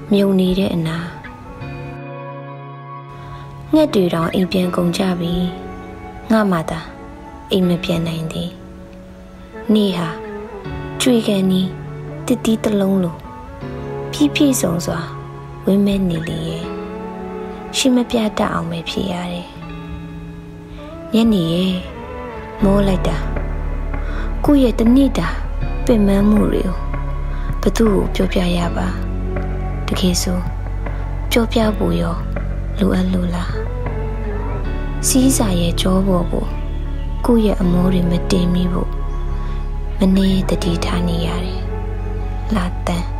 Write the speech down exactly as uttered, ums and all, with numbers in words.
မြုံနေတဲ့အနာငှက်တွေတောင်အိမ်ပြန်ကုန်ကြပြီငါမှသာအိမ်မပြန်နိုင်သေးနေ့ဟာကြွေကန်နီးတစ်တီးတစ်လုံးလိုပြည့်ပြည့်စုံစွာဝင်းမဲနေလေရဲ့ရှိမပြတတ်အောင်ပဲဖြစ်ရတယ်ညနေရဲ့မိုးလိုက်တာကိုယ့်ရဲ့တနေ့တာပင်ပန်းမှုတွေကိုဘသူ့ကိုပြောပြရပါတကယ်ဆိုပြောပြဖို့ရောလိုအပ်လို့လားစီးစာရဲ့ကြောပေါ်ကိုကိုယ့်ရဲ့အမိုးတွေမတင်မိဖို့မနေတတိထားနေရတယ်လာတန်